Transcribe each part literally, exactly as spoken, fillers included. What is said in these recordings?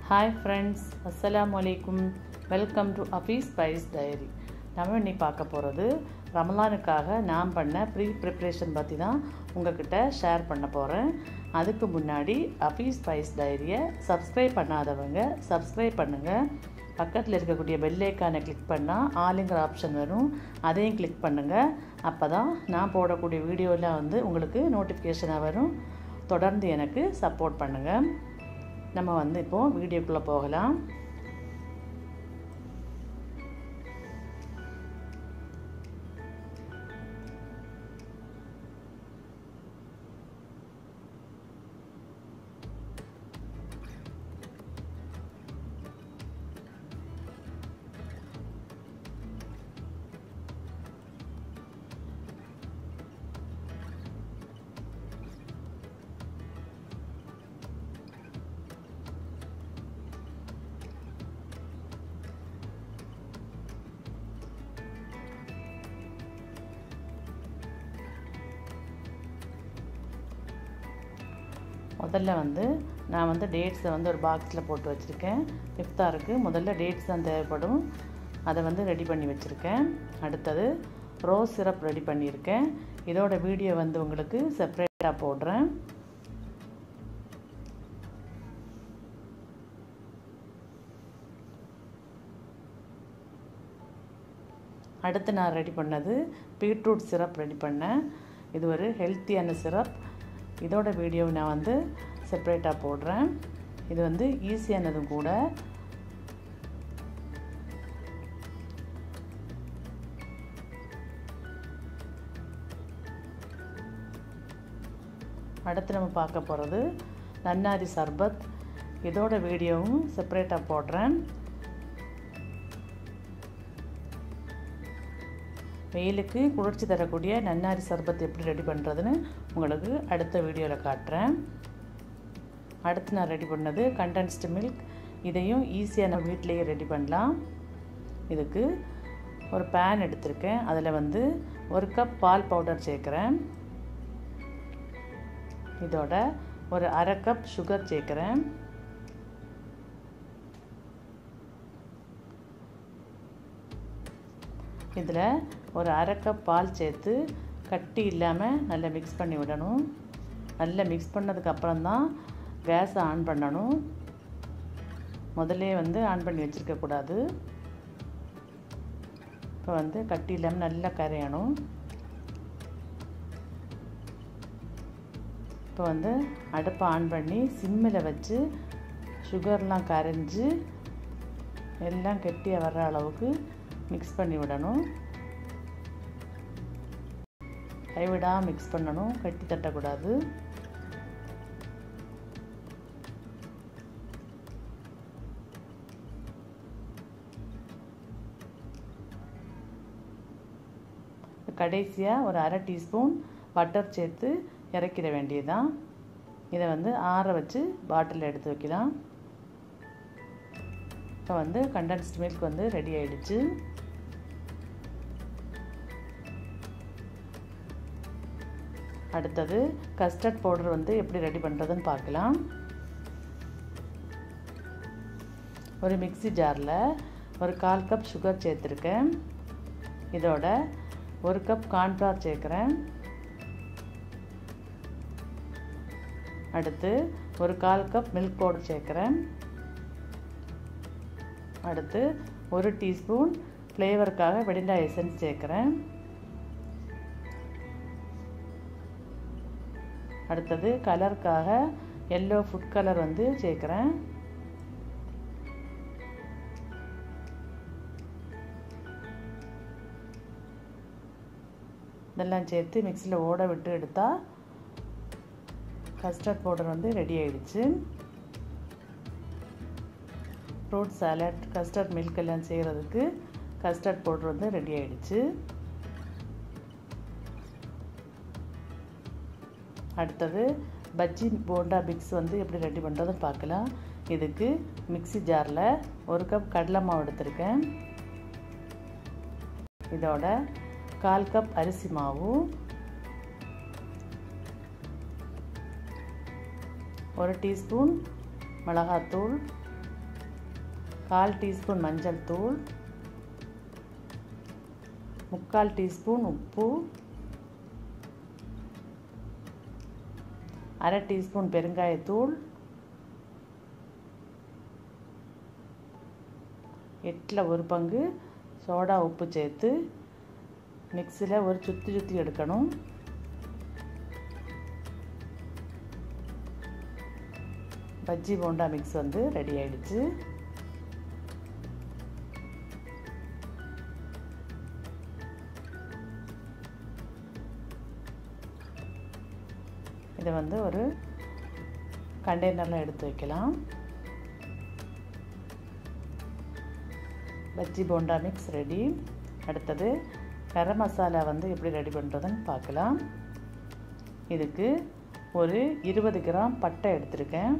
Hi friends, அஸ்ஸலாமு அலைக்கும். Welcome to Afees spice diary. நம்ம இன்னைக்கு பார்க்க போகிறது ரமலானுக்காக நான் பண்ண ப்ரீ ப்ரிப்ரேஷன் பற்றி தான் உங்ககிட்ட ஷேர் பண்ண போகிறேன். அதுக்கு முன்னாடி அஃபீஸ் ஸ்பைஸ் டைரியை சப்ஸ்கிரைப் பண்ணாதவங்க சப்ஸ்கிரைப் பண்ணுங்கள். பக்கத்தில் இருக்கக்கூடிய பெல் ஐக்கானை கிளிக் பண்ணால் ஆளுங்கிற ஆப்ஷன் வரும், அதையும் கிளிக் பண்ணுங்கள். அப்போ தான் நான் போடக்கூடிய வீடியோலாம் வந்து உங்களுக்கு நோட்டிஃபிகேஷனாக வரும். தொடர்ந்து எனக்கு சப்போர்ட் பண்ணுங்கள். நம்ம வந்து இப்போது வீடியோக்குள்ளே போகலாம். முதல்ல வந்து நான் வந்து டேட்ஸை வந்து ஒரு பாக்ஸில் போட்டு வச்சுருக்கேன். இஃப்தாருக்கு முதல்ல டேட்ஸ் தான் தேவைப்படும், அதை வந்து ரெடி பண்ணி வச்சுருக்கேன். அடுத்தது ரோஸ் சிரப் ரெடி பண்ணியிருக்கேன். இதோட வீடியோ வந்து உங்களுக்கு செப்பரேட்டாக போடுறேன். அடுத்து நான் ரெடி பண்ணது பீட்ரூட் சிரப் ரெடி பண்ணேன். இது ஒரு ஹெல்த்தியான சிரப். இதோட வீடியோ நான் வந்து செப்பரேட்டாக போடுறேன். இது வந்து ஈஸியானதும் கூட. அடுத்து நம்ம பார்க்க போகிறது நன்னாரி சர்பத். இதோட வீடியோவும் செப்பரேட்டாக போடுறேன். வெயிலுக்கு குளிர்ச்சி தரக்கூடிய நன்னாரி சர்பத் எப்படி ரெடி பண்ணுறதுன்னு உங்களுக்கு அடுத்த வீடியோவில் காட்டுறேன். அடுத்து நான் ரெடி பண்ணது கண்டென்ஸ்டு மில்க். இதையும் ஈஸியாக நம்ம வீட்டிலேயே ரெடி பண்ணலாம். இதுக்கு ஒரு பேன் எடுத்திருக்கேன். அதில் வந்து ஒரு கப் பால் பவுடர் சேர்க்குறேன். இதோட ஒரு அரை கப் சுகர் சேர்க்குறேன். இதில் ஒரு அரை கப் பால் சேர்த்து கட்டி இல்லாமல் நல்லா மிக்ஸ் பண்ணி விடணும். நல்லா மிக்ஸ் பண்ணதுக்கப்புறம் தான் கேஸை ஆன் பண்ணணும். முதல்ல வந்து ஆன் பண்ணி வச்சுருக்கக்கூடாது. இப்போ வந்து கட்டி இல்லாமல் நல்லா கரையணும். இப்போ வந்து அடுப்பை ஆன் பண்ணி சிம்மில் வச்சு சுகர்லாம் கரைஞ்சி எல்லாம் கெட்டியாக வர்ற அளவுக்கு மிக்ஸ் பண்ணி விடணும். கைவிடாமல் மிக்ஸ் பண்ணணும், கட்டி தட்டக்கூடாது. கடைசியாக ஒரு அரை டீஸ்பூன் பட்டர் சேர்த்து இறக்கிட வேண்டியதுதான். இதை வந்து ஆற வச்சு பாட்டிலில் எடுத்து வைக்கலாம். இப்போ வந்து கண்டென்ஸ்டு மில்க் வந்து ரெடி ஆகிடுச்சு. அடுத்தது கஸ்டர்ட் பவுடர் வந்து எப்படி ரெடி பண்ணுறதுன்னு பார்க்கலாம். ஒரு மிக்ஸி ஜாரில் ஒரு கால் கப் சுகர் சேர்த்துருக்கேன். இதோட ஒரு கப் கார்ன்ஃப்ளவர் சேர்க்குறேன். அடுத்து ஒரு கால் கப் மில்க் பவுடர் சேர்க்குறேன். அடுத்து ஒரு டீஸ்பூன் ஃப்ளேவருக்காக வெனிலா எசன்ஸ் சேர்க்குறேன். அடுத்தது கலருக்காக எல்லோ ஃபுட் கலர் வந்து சேர்க்குறேன். இதெல்லாம் சேர்த்து மிக்ஸியில் ஓட விட்டு எடுத்தால் கஸ்டர்ட் பவுடர் வந்து ரெடி ஆகிடுச்சு. ஃப்ரூட் சாலட், கஸ்டர்ட் மில்க் எல்லாம் செய்கிறதுக்கு கஸ்டர்ட் பவுடர் வந்து ரெடி ஆகிடுச்சு. அடுத்தது பஜ்ஜி போண்டா மிக்ஸ் வந்து எப்படி ரெடி பண்ணுறதுன்னு பார்க்கலாம். இதுக்கு மிக்ஸி ஜாரில் ஒரு கப் கடலை மாவு எடுத்திருக்கேன். இதோட கால் கப் அரிசி மாவு, ஒரு டீஸ்பூன் மிளகாத்தூள், கால் டீஸ்பூன் மஞ்சள் தூள், முக்கால் டீஸ்பூன் உப்பு, அரை டீஸ்பூன் பெருங்காயத்தூள், எட்டில் ஒரு பங்கு சோடா உப்பு சேர்த்து மிக்ஸியில் ஒரு சுற்றி சுற்றி எடுக்கணும். பஜ்ஜி போண்டா மிக்ஸ் வந்து ரெடி ஆயிடுச்சு. இதை வந்து ஒரு கண்டெய்னரில் எடுத்து வைக்கலாம். Bajji bonda mix ready. அடுத்தது கரம் மசாலா வந்து எப்படி ரெடி பண்ணுறதுன்னு பார்க்கலாம். இதுக்கு ஒரு இருபது கிராம் பட்டை எடுத்திருக்கேன்,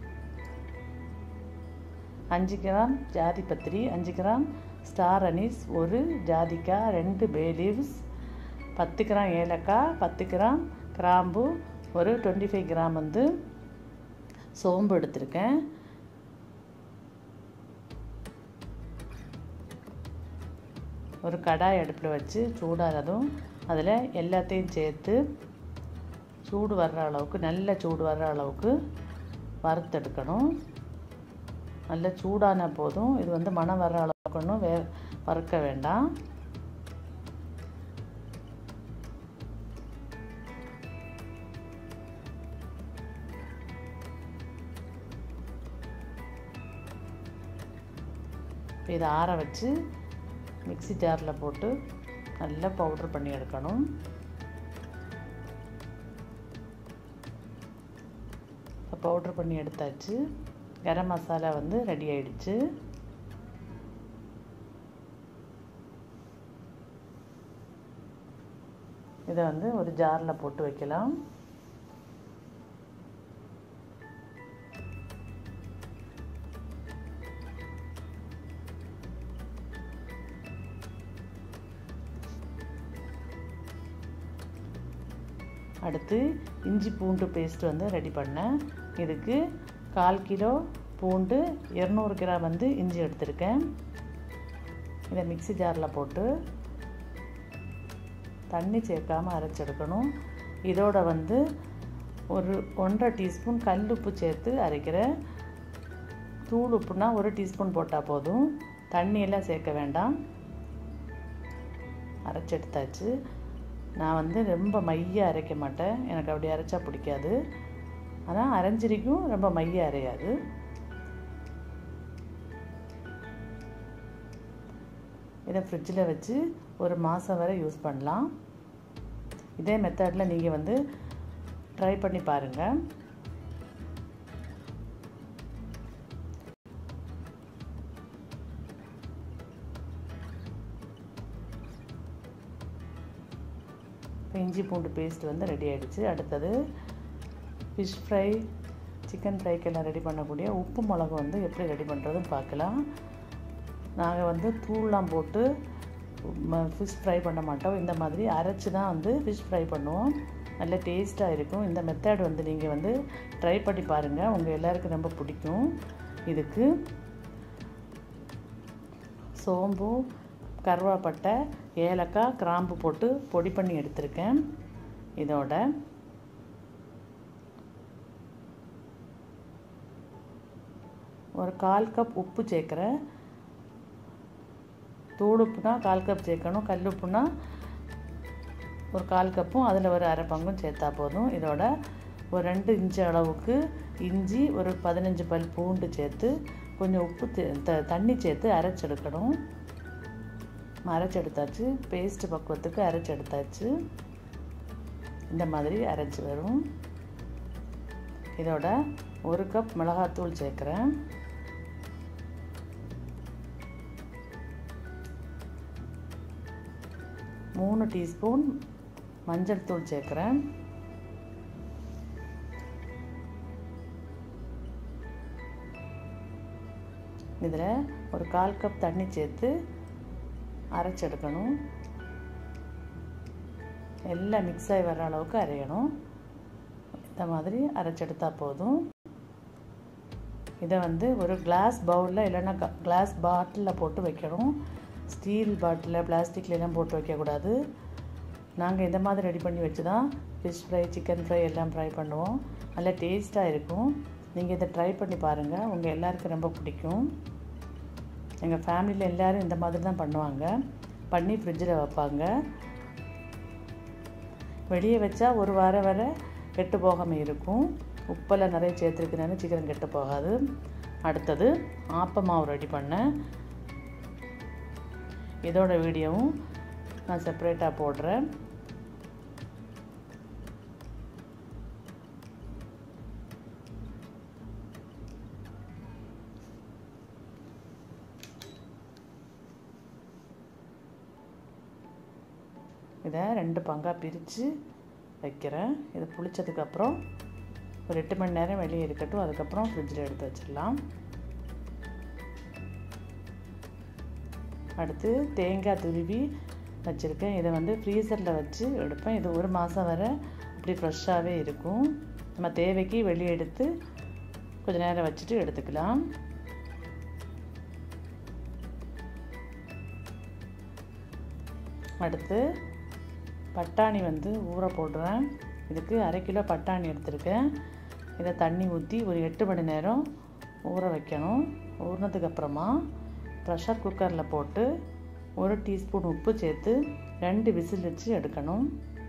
அஞ்சு கிராம் ஜாதி பத்திரி, அஞ்சு கிராம் ஸ்டார் அனீஸ், ஒரு ஜாதிக்காய், ரெண்டு பே லீவ்ஸ், பத்து கிராம் ஏலக்காய், பத்து கிராம் கிராம்பு, ஒரு டுவெண்ட்டி ஃபைவ் கிராம் வந்து சோம்பு எடுத்திருக்கேன். ஒரு கடாய் அடுப்பில் வச்சு சூடாகிறதும் அதில் எல்லாத்தையும் சேர்த்து சூடு வர்ற அளவுக்கு, நல்ல சூடு வர்ற அளவுக்கு வறுத்தெடுக்கணும். நல்ல சூடான போதும். இது வந்து மணம் வர்ற அளவுக்கு ஒன்றும் வே வறுக்க வேண்டாம். இதை ஆற வச்சு மிக்ஸி ஜாரில் போட்டு நல்லா பவுட்ரு பண்ணி எடுக்கணும். இப்போ பவுட்ரு பண்ணி எடுத்தாச்சு. கரம் மசாலா வந்து ரெடி ஆயிடுச்சு. இதை வந்து ஒரு ஜாரில் போட்டு வைக்கலாம். அடுத்து இஞ்சி பூண்டு பேஸ்ட் வந்து ரெடி பண்ணேன். இதுக்கு கால் கிலோ பூண்டு, இரநூறு கிராம் வந்து இஞ்சி எடுத்திருக்கேன். இதை மிக்ஸி ஜாரில் போட்டு தண்ணி சேர்க்காமல் அரைச்செடுக்கணும். இதோட வந்து ஒரு ஒன்றரை டீஸ்பூன் கல் உப்பு சேர்த்து அரைக்கிறேன். தூள் உப்புனா ஒரு டீஸ்பூன் போட்டால் போதும், தண்ணியெல்லாம் சேர்க்க வேண்டாம். அரைச்செடுத்தாச்சு. நான் வந்து ரொம்ப மைய அரைக்க மாட்டேன், எனக்கு அப்படி அரைச்சா பிடிக்காது. ஆனால் அரைஞ்சிரிக்கும், ரொம்ப மைய அரையாது. இதை ஃப்ரிட்ஜில் வச்சு ஒரு மாதம் வரை யூஸ் பண்ணலாம். இதே மெத்தடில் நீங்கள் வந்து ட்ரை பண்ணி பாருங்கள். இஞ்சி பூண்டு பேஸ்ட் வந்து ரெடி ஆகிடுச்சு. அடுத்தது ஃபிஷ் ஃப்ரை, சிக்கன் ஃப்ரைக்கெல்லாம் ரெடி பண்ணக்கூடிய உப்பு மிளகு வந்து எப்படி ரெடி பண்ணுறதுன்னு பார்க்கலாம். நாங்கள் வந்து தூள்லாம் போட்டு ஃபிஷ் ஃப்ரை பண்ண மாட்டோம். இந்த மாதிரி அரைச்சி தான் வந்து ஃபிஷ் ஃப்ரை பண்ணுவோம். நல்ல டேஸ்ட்டாக இருக்கும். இந்த மெத்தட் வந்து நீங்கள் வந்து ட்ரை பண்ணி பாருங்கள், உங்கள் எல்லாருக்கும் ரொம்ப பிடிக்கும். இதுக்கு சோம்பு, கருவேப்பட்டை, ஏலக்காய், கிராம்பு போட்டு பொடி பண்ணி எடுத்திருக்கேன். இதோட ஒரு கால் கப் உப்பு சேர்க்குறேன். தூள் உப்புனா கால் கப் சேர்க்கணும், கல் உப்புனா ஒரு கால் கப்பும் அதில் ஒரு அரை பங்கும் சேர்த்தா போதும். இதோட ஒரு ரெண்டு இன்ச்சு அளவுக்கு இஞ்சி, ஒரு பதினஞ்சு பல் பூண்டு சேர்த்து கொஞ்சம் உப்பு த தண்ணி சேர்த்து அரைச்செடுக்கணும். அரைச்செடுத்தாச்சு. பேஸ்ட் பக்குவத்துக்கு அரைச்செடுத்தாச்சு. இந்த மாதிரி அரைச்சி வரும். இதோட ஒரு கப் மிளகாத்தூள் சேர்க்குறேன். மூணு டீஸ்பூன் மஞ்சள் தூள் சேர்க்குறேன். இதில் ஒரு கால் கப் தண்ணி சேர்த்து அரைச்செடுக்கணும். எல்லாம் மிக்ஸ் ஆகி வர அளவுக்கு அரையணும். இந்த மாதிரி அரைச்செடுத்தா போதும். இதை வந்து ஒரு கிளாஸ் பவுலில் இல்லைன்னா கிளாஸ் பாட்டிலில் போட்டு வைக்கணும். ஸ்டீல் பாட்டிலில் பிளாஸ்டிக்லாம் போட்டு வைக்கக்கூடாது. நாங்கள் இந்த மாதிரி ரெடி பண்ணி வச்சு தான் ஃபிஷ் ஃப்ரை, சிக்கன் ஃப்ரை எல்லாம் ஃப்ரை பண்ணுவோம். நல்லா டேஸ்ட்டாக இருக்கும். நீங்கள் இதை ட்ரை பண்ணி பாருங்கள், உங்கள் எல்லாருக்கும் ரொம்ப பிடிக்கும். எங்கள் ஃபேமிலியில் எல்லோரும் இந்த மாதிரி தான் பண்ணுவாங்க. பண்ணி ஃப்ரிட்ஜில் வைப்பாங்க. வெளியே வச்சா ஒரு வாரம் வரை கெட்டு போகாமல் இருக்கும். உப்பெல்லாம் நிறைய சேர்த்துருக்குனால சீக்கிரம் கெட்டு போகாது. அடுத்தது ஆப்ப மாவு ரெடி பண்ணேன். இதோட வீடியோவும் நான் செப்பரேட்டாக போடுறேன். இதை ரெண்டு பங்காக பிரித்து வைக்கிறேன். இது புளிச்சதுக்கப்புறம் ஒரு எட்டு மணி நேரம் வெளியே இருக்கட்டும். அதுக்கப்புறம் ஃப்ரிட்ஜில் எடுத்து வச்சிடலாம். அடுத்து தேங்காய் துருவி வச்சுருக்கேன். இதை வந்து ஃப்ரீசரில் வச்சு எடுப்பேன். இது ஒரு மாதம் வரை அப்படி ஃப்ரெஷ்ஷாகவே இருக்கும். நம்ம தேவைக்கு வெளியே எடுத்து கொஞ்சம் நேரம் வச்சுட்டு எடுத்துக்கலாம். அடுத்து பட்டாணி வந்து ஊற போடுறேன். இதுக்கு அரை கிலோ பட்டாணி எடுத்துருக்கேன். இதை தண்ணி ஊற்றி ஒரு எட்டு மணி நேரம் ஊற வைக்கணும். ஊறினதுக்கப்புறமா ப்ரெஷர் குக்கரில் போட்டு ஒரு டீஸ்பூன் உப்பு சேர்த்து ரெண்டு விசில் வச்சு எடுக்கணும்.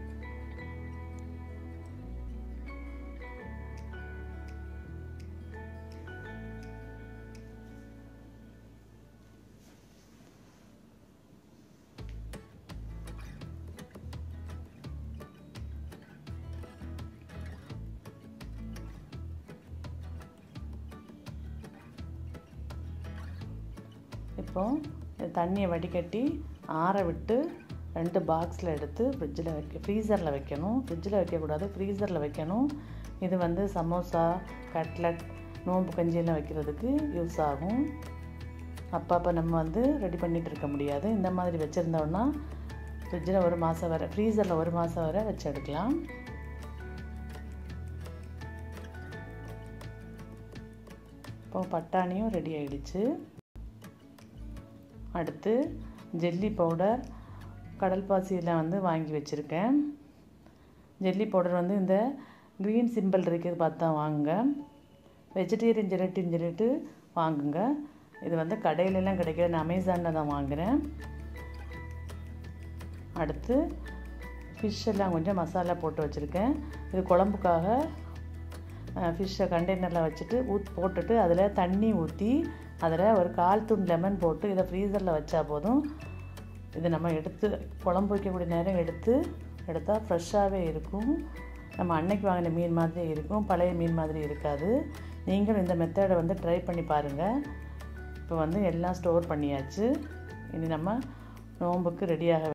இப்போ தண்ணியை வடிகட்டி ஆற விட்டு ரெண்டு பாக்ஸில் எடுத்து ஃப்ரிட்ஜில் வைக்க ஃப்ரீசரில் வைக்கணும். ஃப்ரிட்ஜில் வைக்கக்கூடாது, ஃப்ரீசரில் வைக்கணும். இது வந்து சமோசா, கட்லட், நோம்பு கஞ்சியெல்லாம் வைக்கிறதுக்கு யூஸ் ஆகும். அப்பப்போ நம்ம வந்து ரெடி பண்ணிகிட்டு இருக்க முடியாது. இந்த மாதிரி வச்சுருந்தோன்னா ஃப்ரிட்ஜில் ஒரு மாதம் வரை, ஃப்ரீசரில் ஒரு மாதம் வரை வச்சு எடுக்கலாம். இப்போ பட்டாணியும் ரெடி ஆகிடுச்சு. அடுத்து ஜெல்லி பவுடர், கடல் பாசியெல்லாம் வந்து வாங்கி வச்சுருக்கேன். ஜெல்லி பவுடர் வந்து இந்த க்ரீன் சிம்பிள் இருக்கிறது பார்த்தா வாங்குங்க. வெஜிடேரியன் ஜெலட்டின்னு சொல்லிட்டு வாங்குங்க. இது வந்து கடையிலெல்லாம் கிடைக்கிது, நான் அமேசானில் தான் வாங்குகிறேன். அடுத்து ஃபிஷ் எல்லாம் கொஞ்சம் மசாலா போட்டு வச்சுருக்கேன். இது குழம்புக்காக ஃபிஷ்ஷை கண்டெய்னரில் வச்சுட்டு ஊத் போட்டுட்டு அதில் தண்ணி ஊற்றி அதில் ஒரு கால் தூண் லெமன் போட்டு இதை ஃப்ரீசரில் வச்சா போதும். இது நம்ம எடுத்து குழம்பு வைக்கக்கூடிய நேரம் எடுத்து எடுத்தால் ஃப்ரெஷ்ஷாகவே இருக்கும். நம்ம அன்னைக்கு வாங்கின மீன் மாதிரி இருக்கும், பழைய மீன் மாதிரி இருக்காது. நீங்களும் இந்த மெத்தடை வந்து ட்ரை பண்ணி பாருங்கள். இப்போ வந்து எல்லாம் ஸ்டோர் பண்ணியாச்சு. இனி நம்ம நோம்புக்கு ரெடியாக